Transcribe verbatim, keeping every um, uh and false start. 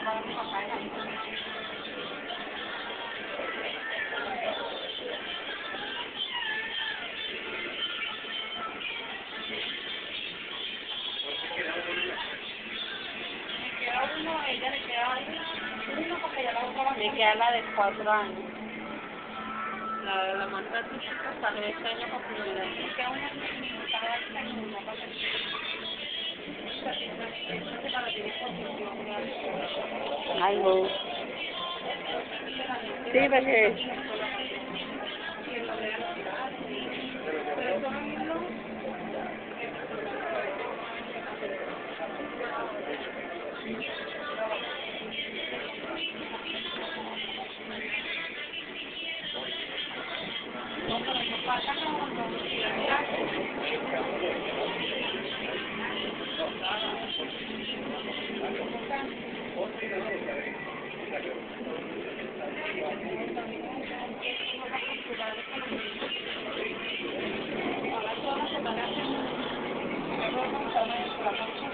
Uno, ella le queda uno porque ya la otra me queda la de cuatro años. La, la más grandecita sale este año por primera vez. Me queda una para este año y una para el Algo. Sí, porque... Ahora todas las semanas,